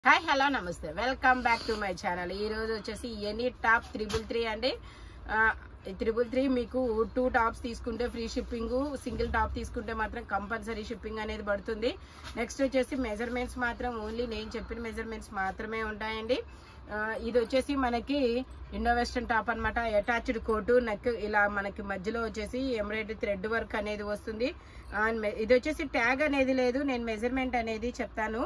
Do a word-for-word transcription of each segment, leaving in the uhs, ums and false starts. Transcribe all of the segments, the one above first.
Hi hello నమస్తే welcome back to my channel. ఈ రోజు వచ్చేసి ఎనీ టాప్ త్రిబుల్ త్రీ అండి. త్రిబుల్ త్రీ మీకు టూ టాప్స్ తీసుకుంటే ఫ్రీ షిప్పింగ్, సింగిల్ టాప్ తీసుకుంటే మాత్రం కంపల్సరీ షిప్పింగ్ అనేది పడుతుంది. నెక్స్ట్ వచ్చేసి మెజర్మెంట్స్ మాత్రం ఓన్లీ నేను చెప్పిన మెజర్మెంట్స్ మాత్రమే ఉంటాయండి. ఇది వచ్చేసి మనకి ఇండో వెస్టర్న్ టాప్ అనమాట. అటాచ్డ్ కోటు నెక్ ఇలా మనకి మధ్యలో వచ్చేసి ఎంబ్రాయిడరీ థ్రెడ్ వర్క్ అనేది వస్తుంది. ఇది వచ్చేసి ట్యాగ్ అనేది లేదు, నేను మెజర్మెంట్ అనేది చెప్తాను.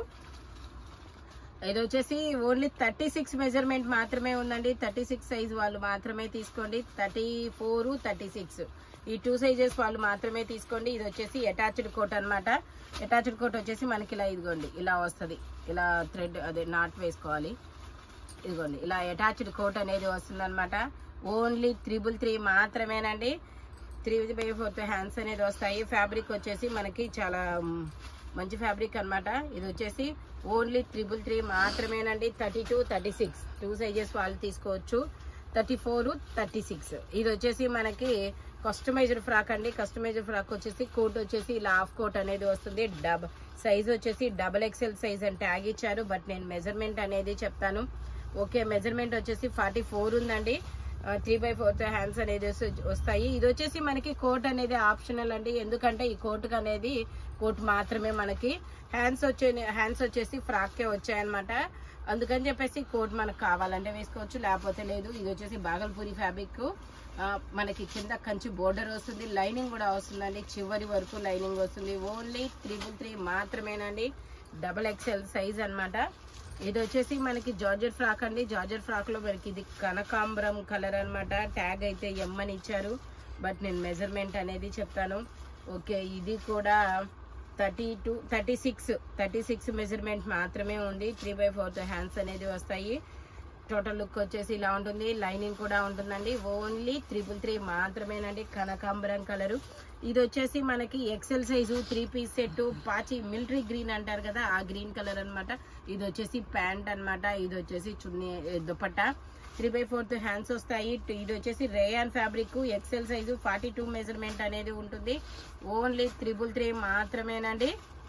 ఇది వచ్చేసి ఓన్లీ థర్టీ సిక్స్ మెజర్మెంట్ మాత్రమే ఉందండి. థర్టీ సిక్స్ సైజ్ వాళ్ళు మాత్రమే తీసుకోండి. థర్టీ ఫోర్ థర్టీ సిక్స్ ఈ టూ సైజెస్ వాళ్ళు మాత్రమే తీసుకోండి. ఇది వచ్చేసి అటాచ్డ్ కోట్ అనమాట. అటాచ్డ్ కోట్ వచ్చేసి మనకి ఇలా ఇదిగోండి ఇలా వస్తుంది. ఇలా థ్రెడ్ అదే నాట్ వేసుకోవాలి. ఇదిగోండి ఇలా అటాచ్డ్ కోట్ అనేది వస్తుంది అనమాట. ఓన్లీ త్రిబుల్ త్రీ మాత్రమేనండి. త్రీ బై ఫోర్త్ హ్యాండ్స్ అనేది వస్తాయి. ఫ్యాబ్రిక్ వచ్చేసి మనకి చాలా మంచి ఫ్యాబ్రిక్ అనమాట. ఇది వచ్చేసి ఓన్లీ త్రిబుల్ త్రీ మాత్రమేనండి. Thirty two thirty six two sizes వాళ్ళు తీసుకోవచ్చు. థర్టీ ఫోర్ థర్టీ సిక్స్ ఇది వచ్చేసి మనకి కస్టమైజ్డ్ ఫ్రాక్ అండి. కస్టమైజ్డ్ ఫ్రాక్ వచ్చేసి కోట్ వచ్చేసి ఇలా హాఫ్ కోట్ అనేది వస్తుంది. డబ్ సైజ్ వచ్చేసి డబల్ ఎక్స్ఎల్ సైజ్ అని ట్యాగ్ ఇచ్చారు. బట్ నేను మెజర్మెంట్ అనేది చెప్తాను. ఓకే, మెజర్మెంట్ వచ్చేసి ఫార్టీ ఫోర్ ఉందండి. త్రీ బై ఫోర్త్ హ్యాండ్స్ అనేది వస్తాయి. ఇది వచ్చేసి మనకి కోట్ అనేది ఆప్షనల్ అండి. ఎందుకంటే ఈ కోట్ అనేది కోట్ మాత్రమే మనకి హ్యాండ్స్ వచ్చే హ్యాండ్స్ వచ్చేసి ఫ్రాక్కే వచ్చాయన్నమాట. అందుకని చెప్పేసి కోట్ మనకు కావాలంటే వేసుకోవచ్చు, లేకపోతే లేదు. ఇది వచ్చేసి బాగల్పూరి ఫ్యాబ్రిక్. మనకి కింద కంచి బోర్డర్ వస్తుంది, లైనింగ్ కూడా వస్తుందండి. చివరి వరకు లైనింగ్ వస్తుంది. ఓన్లీ త్రిబుల్ త్రీ మాత్రమేనండి. డబల్ ఎక్స్ఎల్ సైజ్ అనమాట. ఇది వచ్చేసి మనకి జార్జెట్ ఫ్రాక్ అండి. జార్జెట్ ఫ్రాక్ లో మనకి ఇది కనకాంబరం కలర్ అనమాట. ట్యాగ్ అయితే ఎమ్ అని ఇచ్చారు. బట్ నేను మెజర్మెంట్ అనేది చెప్తాను. ఓకే, ఇది కూడా thirty two thirty six thirty six measurement మాత్రమే ఉంది. త్రీ బై ఫోర్త్ హ్యాండ్స్ అనేది వస్తాయి. టోటల్ లుక్ వచ్చేసి ఇలా ఉంటుంది. లైనింగ్ కూడా ఉంటుందండి. ఓన్లీ త్రిబుల్ త్రీ మాత్రమేనండి. కనకాంబరం కలరు. ఇది వచ్చేసి మనకి XL size three piece set. పాచి మిలిటరీ గ్రీన్ అంటారు కదా, ఆ గ్రీన్ కలర్ అనమాట. ఇది వచ్చేసి ప్యాంట్ అనమాట. ఇది వచ్చేసి chunni dupatta. Three by fourth hands వస్తాయి. ఇది వచ్చేసి rayon fabric. XL size forty two measurement అనేది ఉంటుంది. ఓన్లీ త్రిబుల్ త్రీ మాత్రమేనండి.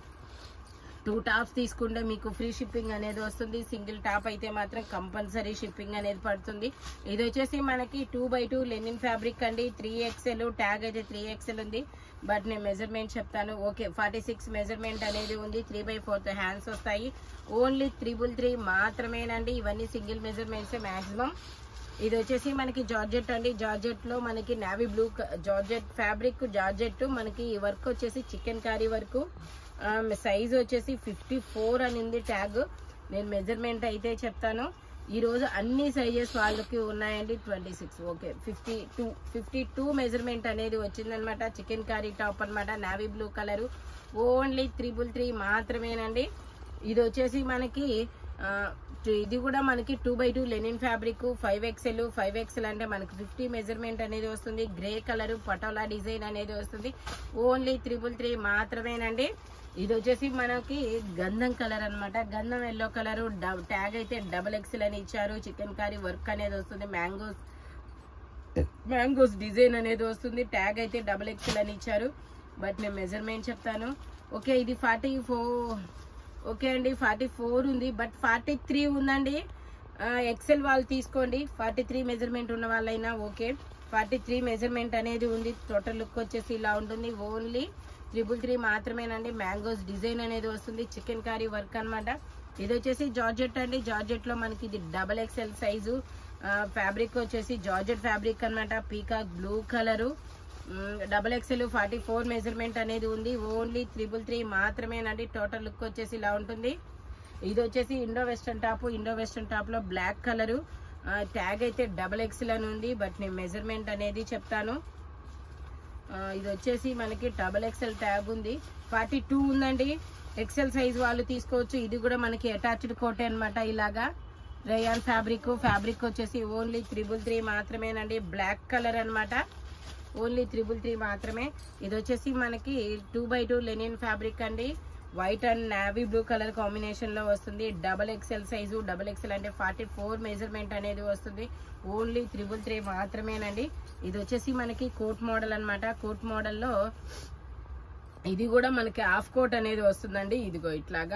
టూ టాప్స్ తీసుకుంటే మీకు ఫ్రీ షిప్పింగ్ అనేది వస్తుంది. సింగిల్ టాప్ అయితే మాత్రం కంపల్సరీ షిప్పింగ్ అనేది పడుతుంది. ఇది వచ్చేసి మనకి two by two linen fabric అండి. త్రీ ఎక్స్ఎల్ ట్యాగ్ అయితే త్రీ ఎక్స్ఎల్ ఉంది. బట్ నేను మెజర్మెంట్ చెప్తాను. ఓకే, ఫార్టీ సిక్స్ మెజర్మెంట్ అనేది ఉంది. త్రీ బై ఫోర్త్ హ్యాండ్స్ వస్తాయి. ఓన్లీ త్రిబుల్ త్రీ మాత్రమేనండి. ఇవన్నీ సింగిల్ మెజర్మెంట్స్ మాక్సిమం. ఇది వచ్చేసి మనకి జార్జెట్ అండి. జార్జెట్ లో మనకి navy blue georgette fabric. Georgette మనకి ఈ వర్క్ వచ్చేసి చికెన్ కారీ వర్క్. సైజ్ వచ్చేసి ఫిఫ్టీ ఫోర్ అని ఉంది ట్యాగ్. నేను మెజర్మెంట్ అయితే చెప్తాను. ఈ రోజు అన్ని సైజెస్ వాళ్ళకి ఉన్నాయండి. Twenty six okay fifty two fifty two measurement అనేది వచ్చిందనమాట. చికెన్ కర్రీ టాప్ అనమాట. Navy blue colour. Only triple three మాత్రమేనండి. ఇది వచ్చేసి మనకి ఇది కూడా మనకి two by two linen fabric. Five XL five XL అంటే మనకి ఫిఫ్టీ మెజర్మెంట్ అనేది వస్తుంది. గ్రే కలర్ పటోలా డిజైన్ అనేది వస్తుంది. ఓన్లీ త్రిబుల్ త్రీ మాత్రమేనండి. ఇది వచ్చేసి మనకి గంధం కలర్ అనమాట. గంధం ఎల్లో కలర్. ట్యాగ్ అయితే డబల్ ఎక్స్ఎల్ అని ఇచ్చారు. చికెన్ కర్రీ వర్క్ అనేది వస్తుంది. మ్యాంగోస్ మ్యాంగోస్ డిజైన్ అనేది వస్తుంది. ట్యాగ్ అయితే డబల్ ఎక్స్ఎల్ అని ఇచ్చారు. బట్ నేను మెజర్మెంట్ చెప్తాను. ఓకే, ఇది ఫార్టీ ఫోర్ ఓకే అండి ఫార్టీ ఫోర్ ఉంది. బట్ ఫార్టీ త్రీ ఉందండి. ఎక్సెల్ వాళ్ళు తీసుకోండి. ఫార్టీ త్రీ మెజర్మెంట్ ఉన్న వాళ్ళైనా ఓకే. ఫార్టీ త్రీ మెజర్మెంట్ అనేది ఉంది. టోటల్ లుక్ వచ్చేసి ఇలా ఉంటుంది. ఓన్లీ త్రిబుల్ త్రీ మాత్రమేనండి. మ్యాంగోస్ డిజైన్ అనేది వస్తుంది. చికెన్ కర్రీ వర్క్ అనమాట. ఇది వచ్చేసి జార్జెట్ అండి. జార్జెట్ లో మనకి ఇది డబల్ ఎక్స్ఎల్ సైజు. ఫ్యాబ్రిక్ వచ్చేసి జార్జెట్ ఫ్యాబ్రిక్ అనమాట. Peacock blue colour. Double XL forty four measurement అనేది ఉంది. ఓన్లీ త్రిబుల్ త్రీ మాత్రమేనండి. టోటల్ లుక్ వచ్చేసి ఇలా ఉంటుంది. ఇది వచ్చేసి Indo western top. Indo western top లో బ్లాక్ కలరు. ట్యాగ్ అయితే డబల్ ఎక్స్ఎల్ అని ఉంది. బట్ నేను మెజర్మెంట్ అనేది చెప్తాను. ఇది వచ్చేసి మనకి డబల్ ఎక్స్ఎల్ ట్యాగ్ ఉంది. ఫార్టీ టూ ఉందండి. ఎక్స్ఎల్ సైజ్ వాళ్ళు తీసుకోవచ్చు. ఇది కూడా మనకి అటాచ్డ్ కోటే అనమాట. ఇలాగా రేయాన్ ఫ్యాబ్రిక్. ఫ్యాబ్రిక్ వచ్చేసి ఓన్లీ త్రిబుల్ త్రీ మాత్రమేనండి. బ్లాక్ కలర్ అనమాట. ఓన్లీ త్రిబుల్ త్రీ మాత్రమే. ఇది వచ్చేసి మనకి two by two linen fabric అండి. White and navy blue colour combination లో వస్తుంది. Double XL size. Double XL అంటే ఫార్టీ ఫోర్ మెజర్మెంట్ అనేది వస్తుంది. ఓన్లీ త్రిబుల్ త్రీ మాత్రమేనండి. ఇది వచ్చేసి మనకి కోట్ మోడల్ అనమాట. కోట్ మోడల్లో ఇది కూడా మనకి హాఫ్ కోట్ అనేది వస్తుందండి. ఇదిగో ఇట్లాగా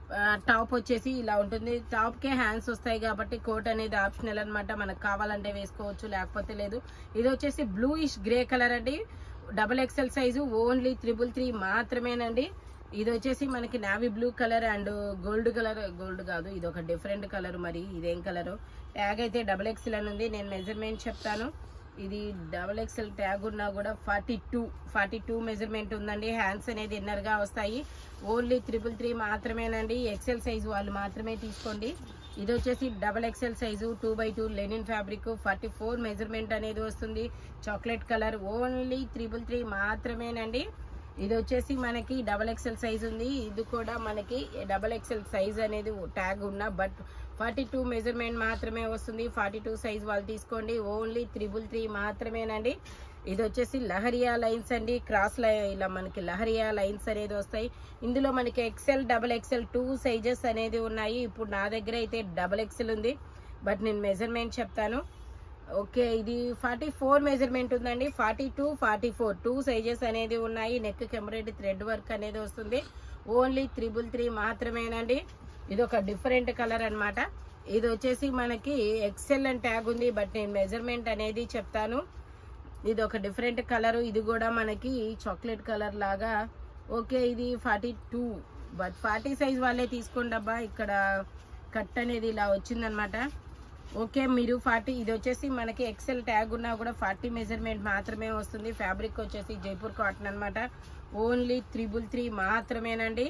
టాప్ వచ్చేసి ఇలా ఉంటుంది. టాప్ కే హ్యాండ్స్ వస్తాయి కాబట్టి కోట్ అనేది ఆప్షనల్ అనమాట, మనకు కావాలంటే వేసుకోవచ్చు లేకపోతే లేదు. ఇది వచ్చేసి బ్లూయిష్ గ్రే కలర్ అండి, double XL size, only triple three మాత్రమేనండి. ఇది వచ్చేసి మనకి navy blue colour and gold colour, gold కాదు ఇది ఒక డిఫరెంట్ కలర్, మరి ఇదేం కలరు. ట్యాగ్ అయితే డబల్ ఎక్స్ఎల్ అని ఉంది, నేను మెజర్మెంట్ చెప్తాను. ఇది డబల్ ఎక్స్ఎల్ ట్యాగ్ ఉన్నా కూడా forty two forty two measurement ఉందండి. హ్యాండ్స్ అనేది ఇన్నర్ గా వస్తాయి, ఓన్లీ త్రిబుల్ త్రీ మాత్రమేనండి. ఎక్స్ఎల్ సైజు వాళ్ళు మాత్రమే తీసుకోండి. ఇది వచ్చేసి double XL size, two by two linen fabric, forty four measurement అనేది వస్తుంది, chocolate colour, only triple three మాత్రమేనండి. ఇది వచ్చేసి మనకి డబల్ ఎక్స్ఎల్ సైజ్ ఉంది, ఇది కూడా మనకి డబల్ ఎక్స్ఎల్ సైజ్ అనేది ట్యాగ్ ఉన్న బట్ ఫార్టీ టూ మెజర్మెంట్ మాత్రమే వస్తుంది. ఫార్టీ టూ సైజ్ వాళ్ళు తీసుకోండి, ఓన్లీ త్రిబుల్ త్రీ మాత్రమేనండి. ఇది వచ్చేసి లహరియా లైన్స్ అండి, క్రాస్ లై ఇలా మనకి లహరియా లైన్స్ అనేది వస్తాయి. ఇందులో మనకి XL double XL two sizes అనేది ఉన్నాయి. ఇప్పుడు నా దగ్గర అయితే డబల్ ఎక్సెల్ ఉంది బట్ నేను మెజర్మెంట్ చెప్తాను. ఓకే, ఇది ఫార్టీ ఫోర్ మెజర్మెంట్ ఉందండి, forty two forty four two sizes అనేది ఉన్నాయి. నెక్ ఎంబ్రాయిడరీ థ్రెడ్ వర్క్ అనేది వస్తుంది, ఓన్లీ త్రిబుల్ త్రీ మాత్రమేనండి. ఇది ఒక డిఫరెంట్ కలర్ అనమాట. ఇది వచ్చేసి మనకి ఎక్సెల్ అని ట్యాగ్ ఉంది బట్ నేను మెజర్మెంట్ అనేది చెప్తాను. ఇది ఒక డిఫరెంట్ కలర్, ఇది కూడా మనకి చాక్లెట్ కలర్ లాగా. ఓకే, ఇది forty two but forty size వాళ్ళే తీసుకోండి అబ్బా, ఇక్కడ కట్ అనేది ఇలా వచ్చిందనమాట. ఓకే, మీరు ఫార్టీ, ఇది వచ్చేసి మనకి ఎక్సెల్ ట్యాగ్ ఉన్నా కూడా ఫార్టీ మెజర్మెంట్ మాత్రమే వస్తుంది. ఫ్యాబ్రిక్ వచ్చేసి జైపూర్ కాటన్ అనమాట, ఓన్లీ త్రిబుల్ త్రీ మాత్రమేనండి.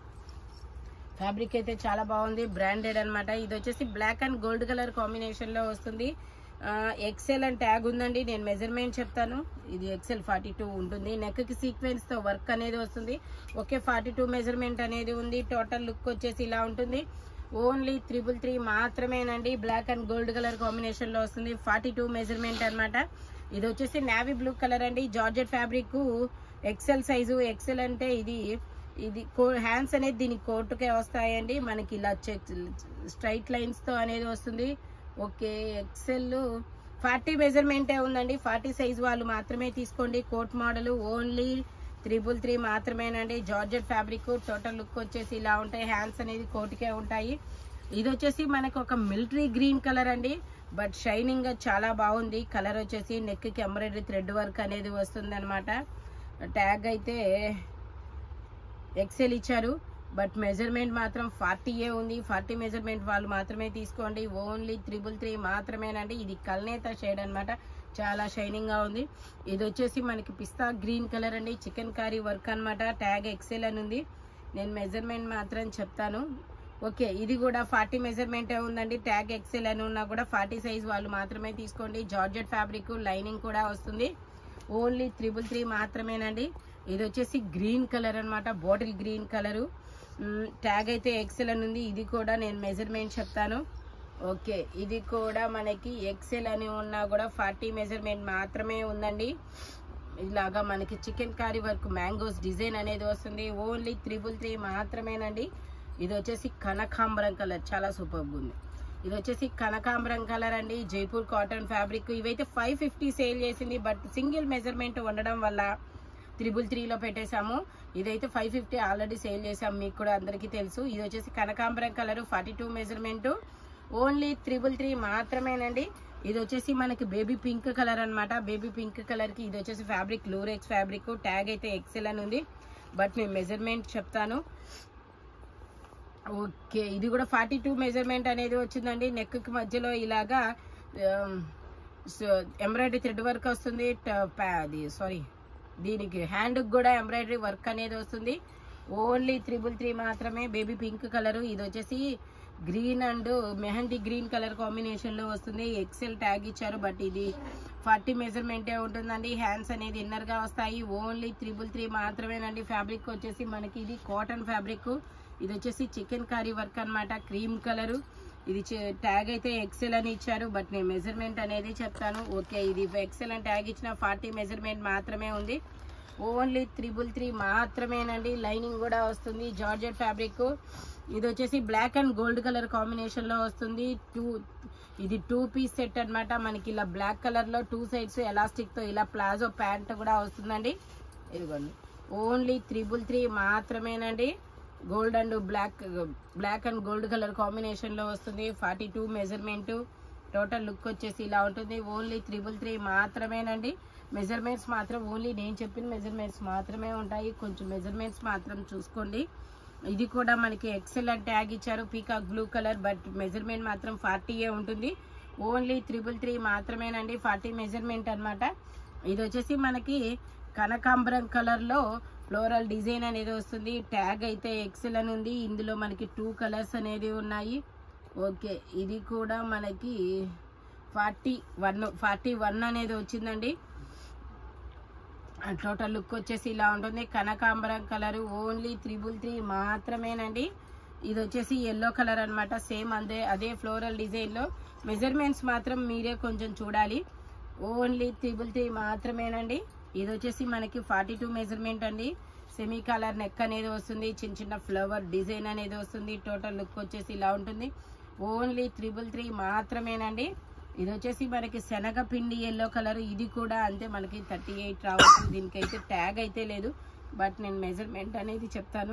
ఫ్యాబ్రిక్ అయితే చాలా బాగుంది, బ్రాండెడ్ అనమాట. ఇది వచ్చేసి black and gold colour combination లో వస్తుంది. ఎక్సెల్ అని ట్యాగ్ ఉందండి, నేను మెజర్మెంట్ చెప్తాను. ఇది ఎక్సెల్ ఫార్టీ టూ ఉంటుంది, నెక్ కి సీక్వెన్స్ తో వర్క్ అనేది వస్తుంది. ఓకే, ఫార్టీ టూ మెజర్మెంట్ అనేది ఉంది. టోటల్ లుక్ వచ్చేసి ఇలా ఉంటుంది, ఓన్లీ త్రిబుల్ త్రీ మాత్రమేనండి. Black and gold colour combination లో వస్తుంది, ఫార్టీ టూ మెజర్మెంట్ అనమాట. ఇది వచ్చేసి నావీ బ్లూ కలర్ అండి, georgette fabric, XL size. XL అంటే ఇది ఇది హ్యాండ్స్ అనేది దీనికి కోటుకే వస్తాయండి, మనకి ఇలా చెక్ స్ట్రైట్ లైన్స్ తో అనేది వస్తుంది. ఓకే, ఎక్సెల్ ఫార్టీ మెజర్మెంటే ఉందండి, ఫార్టీ సైజ్ వాళ్ళు మాత్రమే తీసుకోండి. Coat model, only triple three మాత్రమేనండి. జార్జెట్ ఫ్యాబ్రిక్, టోటల్ లుక్ వచ్చేసి ఇలా ఉంటాయి, హ్యాండ్స్ అనేది కోటుకే ఉంటాయి. ఇది వచ్చేసి మనకు ఒక మిలిటరీ గ్రీన్ కలర్ అండి బట్ షైనింగ్ గా చాలా బాగుంది. కలర్ వచ్చేసి నెక్ కి ఎంబ్రాయిడరీ థ్రెడ్ వర్క్ అనేది వస్తుంది అనమాట. ట్యాగ్ అయితే ఎక్సెల్ ఇచ్చారు బట్ మెజర్మెంట్ మాత్రం ఫార్టీ ఏ ఉంది, ఫార్టీ మెజర్మెంట్ వాళ్ళు మాత్రమే తీసుకోండి, ఓన్లీ త్రిబుల్ త్రీ మాత్రమేనండి. ఇది కల్నేత షేడ్ అనమాట, చాలా షైనింగ్ గా ఉంది. ఇది వచ్చేసి మనకి పిస్తా గ్రీన్ కలర్ అండి, చికెన్ కర్రీ వర్క్ అనమాట. ట్యాగ్ ఎక్సెల్ అని ఉంది, నేను మెజర్మెంట్ మాత్రం చెప్తాను. ఓకే, ఇది కూడా ఫార్టీ మెజర్మెంటే ఉందండి, ట్యాగ్ ఎక్సెల్ అని ఉన్నా కూడా ఫార్టీ సైజ్ వాళ్ళు మాత్రమే తీసుకోండి. జార్జెట్ ఫ్యాబ్రిక్, లైనింగ్ కూడా వస్తుంది, ఓన్లీ త్రిబుల్ త్రీ మాత్రమేనండి. ఇది వచ్చేసి గ్రీన్ కలర్ అనమాట, బాటిల్ గ్రీన్ కలరు. ట్యాగ్ అయితే ఎక్సెల్ అని ఉంది, ఇది కూడా నేను మెజర్మెంట్ చెప్తాను. ఓకే, ఇది కూడా మనకి ఎక్సెల్ అని ఉన్నా కూడా ఫార్టీ మెజర్మెంట్ మాత్రమే ఉందండి. ఇలాగా మనకి chikankari work mangoes design అనేది వస్తుంది, ఓన్లీ త్రిబుల్ త్రీ మాత్రమేనండి. ఇది వచ్చేసి కనకాంబరం కలర్, చాలా సూపర్గా ఉంది. ఇది వచ్చేసి కనకాంబరం కలర్ అండి, జైపూర్ కాటన్ ఫ్యాబ్రిక్. ఇవైతే ఫైవ్ ఫిఫ్టీ సేల్ చేసింది బట్ సింగిల్ మెజర్మెంట్ ఉండడం వల్ల త్రిబుల్ త్రీలో పెట్టేశాము. ఇదైతే ఫైవ్ ఫిఫ్టీ ఆల్రెడీ సేల్ చేసాము, మీకు కూడా అందరికీ తెలుసు. ఇది వచ్చేసి కనకాంబరం colour, forty two measurement, only triple three మాత్రమేనండి. ఇది వచ్చేసి మనకి బేబీ పింక్ కలర్ అనమాట, బేబీ పింక్ కలర్ కి ఇది వచ్చేసి ఫ్యాబ్రిక్ లూరెక్స్ ఫ్యాబ్రిక్. ట్యాగ్ అయితే ఎక్సెల్ అని ఉంది బట్ నేను మెజర్మెంట్ చెప్తాను. ఓకే, ఇది కూడా ఫార్టీ టూ మెజర్మెంట్ అనేది వచ్చిందండి. నెక్ కి మధ్యలో ఇలాగా ఎంబ్రాయిడరీ థ్రెడ్ వర్క్ వస్తుంది, అది సారీ దీనికి హ్యాండ్ కూడా ఎంబ్రాయిడరీ వర్క్ అనేది వస్తుంది, ఓన్లీ త్రిబుల్ త్రీ మాత్రమే. బేబీ పింక్ కలర్, ఇది వచ్చేసి green and mehndi green colour combination లో వస్తుంది. ఎక్సెల్ ట్యాగ్ ఇచ్చారు బట్ ఇది ఫార్టీ మెజర్మెంటే ఉంటుందండి. హ్యాండ్స్ అనేది ఇన్నర్ గా వస్తాయి, ఓన్లీ త్రిబుల్ త్రీ మాత్రమేనండి. ఫ్యాబ్రిక్ వచ్చేసి మనకి ఇది కాటన్ ఫ్యాబ్రిక్. ఇది వచ్చేసి చికెన్ కర్రీ వర్క్ అనమాట, క్రీమ్ కలరు. ఇది ట్యాగ్ అయితే ఎక్సెల్ అని ఇచ్చారు బట్ నేను మెజర్మెంట్ అనేది చెప్తాను. ఓకే, ఇది ఎక్సెల్ అని ట్యాగ్ ఇచ్చిన ఫార్టీ మెజర్మెంట్ మాత్రమే ఉంది, ఓన్లీ త్రిబుల్ త్రీ మాత్రమేనండి. లైనింగ్ కూడా వస్తుంది, జార్జెట్ ఫ్యాబ్రిక్. ఇది వచ్చేసి black and gold colour combination లో వస్తుంది. టూ ఇది టూ పీస్ సెట్ అనమాట, మనకి ఇలా బ్లాక్ కలర్ లో టూ సైడ్స్ ఎలాస్టిక్ తో ఇలా ప్లాజో ప్యాంట్ కూడా వస్తుందండి. ఇదిగోండి, ఓన్లీ త్రిబుల్ త్రీ మాత్రమేనండి. Gold and black black and gold colour కాంబినేషన్లో వస్తుంది. Forty two measurement. Total look వచ్చేసి ఇలా ఉంటుంది. ఓన్లీ త్రిబుల్ త్రీ మాత్రమేనండి. మెజర్మెంట్స్ మాత్రం ఓన్లీ నేను చెప్పిన మెజర్మెంట్స్ మాత్రమే ఉంటాయి. కొంచెం మెజర్మెంట్స్ మాత్రం చూసుకోండి. ఇది కూడా మనకి ఎక్సెల్ అని ట్యాగ్ ఇచ్చారు, peacock blue colour, but measurement మాత్రం ఫార్టీయే ఉంటుంది. ఓన్లీ త్రిబుల్ త్రీ మాత్రమేనండి, ఫార్టీ మెజర్మెంట్ అనమాట. ఇది వచ్చేసి మనకి కనకాంబరం కలర్లో ఫ్లోరల్ డిజైన్ అనేది వస్తుంది. ట్యాగ్ అయితే ఎక్సెల్ అని ఉంది. ఇందులో మనకి టూ కలర్స్ అనేది ఉన్నాయి. ఓకే, ఇది కూడా మనకి ఫార్టీ వన్ ఫార్టీ వన్ అనేది వచ్చిందండి. టోటల్ లుక్ వచ్చేసి ఇలా ఉంటుంది. కనకాంబరం కలర్ ఓన్లీ త్రిబుల్ త్రీ మాత్రమేనండి. ఇది వచ్చేసి ఎల్లో కలర్ అనమాట. సేమ్ అదే అదే ఫ్లోరల్ డిజైన్లో. మెజర్మెంట్స్ మాత్రం మీరే కొంచెం చూడాలి. ఓన్లీ త్రిబుల్ త్రీ మాత్రమేనండి. ఇది వచ్చేసి మనకి ఫార్టీ టూ మెజర్మెంట్ అండి. సెమీ కలర్ నెక్ అనేది వస్తుంది. చిన్న చిన్న ఫ్లవర్ డిజైన్ అనేది వస్తుంది. టోటల్ లుక్ వచ్చేసి ఇలా ఉంటుంది. ఓన్లీ త్రిబుల్ త్రీ మాత్రమేనండి. ఇది వచ్చేసి మనకి శనగపిండి ఎల్లో కలర్. ఇది కూడా అంతే, మనకి థర్టీ ఎయిట్ రావచ్చు. దీనికైతే ట్యాగ్ అయితే లేదు, బట్ నేను మెజర్మెంట్ అనేది చెప్తాను.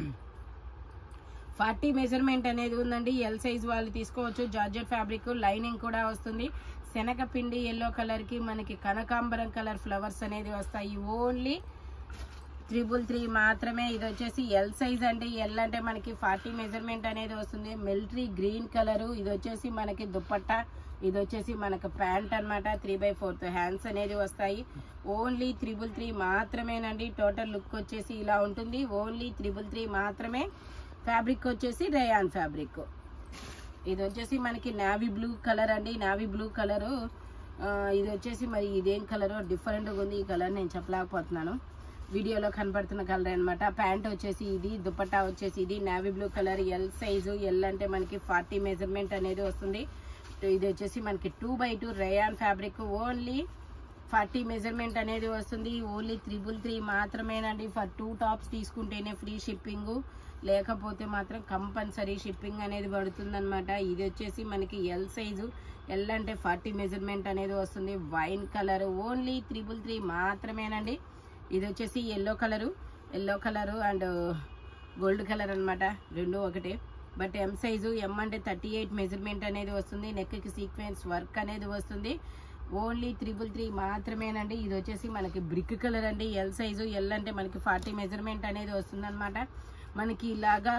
ఫార్టీ మెజర్మెంట్ అనేది ఉందండి. ఎల్ సైజ్ వాళ్ళు తీసుకోవచ్చు. జార్జెట్ ఫ్యాబ్రిక్, లైనింగ్ కూడా వస్తుంది. శనగపిండి ఎల్లో కలర్కి మనకి కనకాంబరం కలర్ ఫ్లవర్స్ అనేది వస్తాయి. ఓన్లీ త్రిబుల్ త్రీ మాత్రమే. ఇది వచ్చేసి ఎల్ సైజ్ అండి. ఎల్ అంటే మనకి ఫార్టీ మెజర్మెంట్ అనేది వస్తుంది. Military green colour. ఇది వచ్చేసి మనకి దుప్పట్టా. ఇది వచ్చేసి మనకు ప్యాంట్ అనమాట. త్రీ బై ఫోర్త్ హ్యాండ్స్ అనేది వస్తాయి. ఓన్లీ త్రిబుల్ త్రీ మాత్రమేనండి. టోటల్ లుక్ వచ్చేసి ఇలా ఉంటుంది. ఓన్లీ త్రిబుల్ త్రీ మాత్రమే. ఫ్యాబ్రిక్ వచ్చేసి రేయాన్ ఫ్యాబ్రిక్. ఇది వచ్చేసి మనకి నావీ బ్లూ కలర్ అండి. Navy blue colour. ఇది వచ్చేసి మరి ఇదేం కలర్ డిఫరెంట్గా ఉంది. ఈ కలర్ నేను చెప్పలేకపోతున్నాను. వీడియోలో కనపడుతున్న కలర్ అనమాట. ప్యాంట్ వచ్చేసి ఇది, దుపట్టా వచ్చేసి ఇది. Navy blue colour, L size. L అంటే మనకి ఫార్టీ మెజర్మెంట్ అనేది వస్తుంది. ఇది వచ్చేసి మనకి two by two rayon fabric. Only forty measurement అనేది వస్తుంది. ఓన్లీ త్రిబుల్ త్రీ మాత్రమేనండి. ఫర్ టూ టాప్స్ తీసుకుంటేనే ఫ్రీ షిప్పింగ్, లేకపోతే మాత్రం కంపల్సరీ షిప్పింగ్ అనేది పడుతుంది అనమాట. ఇది వచ్చేసి మనకి ఎల్ సైజు. ఎల్ అంటే ఫార్టీ మెజర్మెంట్ అనేది వస్తుంది. Wine colour. Only triple three మాత్రమేనండి. ఇది వచ్చేసి yellow colour. Yellow colour and gold colour అనమాట. రెండు ఒకటే, బట్ ఎం సైజు. ఎం అంటే థర్టీ ఎయిట్ మెజర్మెంట్ అనేది వస్తుంది. నెక్కి సీక్వెన్స్ వర్క్ అనేది వస్తుంది. ఓన్లీ త్రిబుల్ త్రీ మాత్రమేనండి. ఇది వచ్చేసి మనకి బ్రిక్ కలర్ అండి. L size. ఎల్ అంటే మనకి ఫార్టీ మెజర్మెంట్ అనేది వస్తుంది అనమాట. మనకి ఇలాగా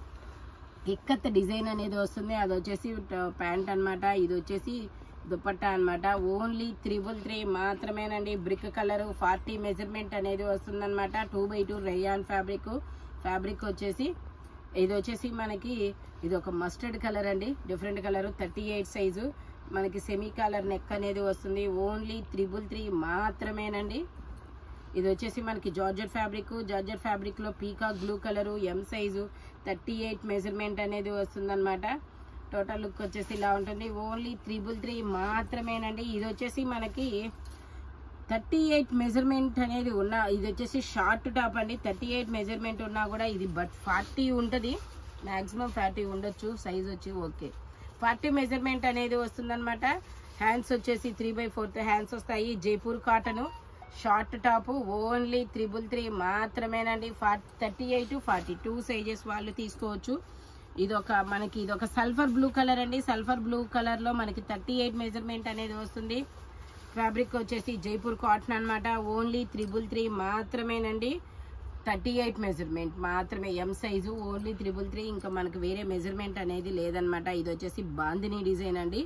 ఇక్కత్ డిజైన్ అనేది వస్తుంది. అది వచ్చేసి ప్యాంట్ అనమాట. ఇది వచ్చేసి దుపట్టా అనమాట. ఓన్లీ త్రిబుల్ త్రీ మాత్రమేనండి. బ్రిక్ కలర్, ఫార్టీ మెజర్మెంట్ అనేది వస్తుందన్నమాట. Two by two rayon fabric. Fabric వచ్చేసి ఇది వచ్చేసి మనకి ఇది ఒక మస్టర్డ్ కలర్ అండి. Different colour. Thirty eight size. మనకి సెమీ కలర్ నెక్ అనేది వస్తుంది. ఓన్లీ త్రిబుల్ త్రీ మాత్రమేనండి. ఇది వచ్చేసి మనకి జార్జెట్ ఫ్యాబ్రిక్. జార్జెట్ ఫ్యాబ్రిక్ లో peacock blue colour, M size, thirty eight measurement అనేది వస్తుందన్నమాట. టోటల్ లుక్ వచ్చేసి ఇలా ఉంటుంది. ఓన్లీ త్రిబుల్ త్రీ మాత్రమేనండి. ఇది వచ్చేసి మనకి థర్టీ ఎయిట్ మెజర్మెంట్ అనేది ఉన్న, ఇది వచ్చేసి షార్ట్ టాప్ అండి. థర్టీ ఎయిట్ మెజర్మెంట్ ఉన్నా కూడా ఇది బట్ ఫార్టీ ఉంటుంది. మ్యాక్సిమం ఫార్టీ ఉండొచ్చు. సైజ్ వచ్చి ఓకే ఫార్టీ మెజర్మెంట్ అనేది వస్తుందన్నమాట. హ్యాండ్స్ వచ్చేసి త్రీ బై ఫోర్త్ హ్యాండ్స్ వస్తాయి. Jaipur cotton short top. Only triple three మాత్రమేనండి. Forty thirty eight forty two sizes వాళ్ళు తీసుకోవచ్చు. ఇదొక మనకి ఇదొక సల్ఫర్ బ్లూ కలర్ అండి. సల్ఫర్ బ్లూ కలర్ లో మనకి థర్టీ ఎయిట్ మెజర్మెంట్ అనేది వస్తుంది. ఫ్యాబ్రిక్ వచ్చేసి జైపూర్ కాటన్ అనమాట. ఓన్లీ త్రిబుల్ త్రీ మాత్రమేనండి. థర్టీ ఎయిట్ మెజర్మెంట్ మాత్రమే. M size. Only triple three. ఇంకా మనకి వేరే మెజర్మెంట్ అనేది లేదనమాట. ఇది వచ్చేసి బాందినీ డిజైన్ అండి.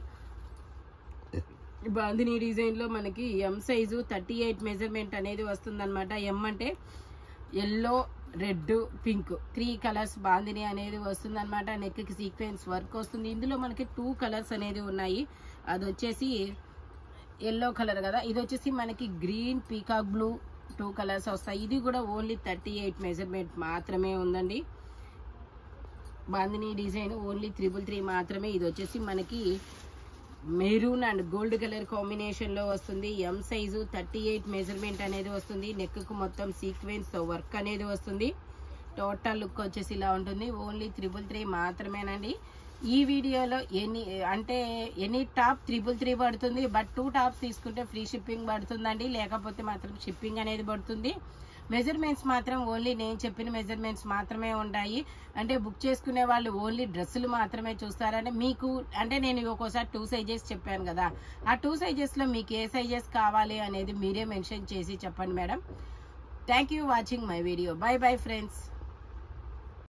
బాందినీ డిజైన్ లో మనకి M size, thirty eight measurement అనేది వస్తుందన్నమాట. ఎం అంటే yellow, red, pink three colours bandhani అనేది వస్తుంది అనమాట. నెక్ కి సీక్వెన్స్ వర్క్ వస్తుంది. ఇందులో మనకి టూ కలర్స్ అనేది ఉన్నాయి. అది వచ్చేసి ఎల్లో కలర్ కదా. ఇది వచ్చేసి మనకి green, peacock blue two colours వస్తాయి. ఇది కూడా ఓన్లీ థర్టీ ఎయిట్ మెజర్మెంట్ మాత్రమే ఉందండి. Bandhani design only triple three మాత్రమే. ఇది వచ్చేసి మనకి maroon and gold colour combination లో వస్తుంది. M size, thirty eight measurement అనేది వస్తుంది. నెక్ కు మొత్తం సీక్వెన్స్ తో వర్క్ అనేది వస్తుంది. టోటల్ లుక్ వచ్చేసి ఇలా ఉంటుంది. ఓన్లీ త్రిబుల్ త్రీ మాత్రమేనండి. ఈ వీడియోలో ఎనీ అంటే ఎనీ టాప్ త్రిబుల్ త్రీ పడుతుంది. బట్ టూ టాప్స్ తీసుకుంటే ఫ్రీ షిప్పింగ్ పడుతుందండి. లేకపోతే మాత్రం షిప్పింగ్ అనేది పడుతుంది. మెజర్మెంట్స్ మాత్రం ఓన్లీ నేను చెప్పిన మెజర్మెంట్స్ మాత్రమే ఉంటాయి. అంటే బుక్ చేసుకునే వాళ్ళు ఓన్లీ డ్రెస్సులు మాత్రమే చూస్తారంటే మీకు అంటే నేను ఒక్కోసారి టూ సైజెస్ చెప్పాను కదా, ఆ టూ సైజెస్లో మీకు ఏ సైజెస్ కావాలి అనేది మీరే మెన్షన్ చేసి చెప్పండి madam. Thank you watching my video. Bye bye friends.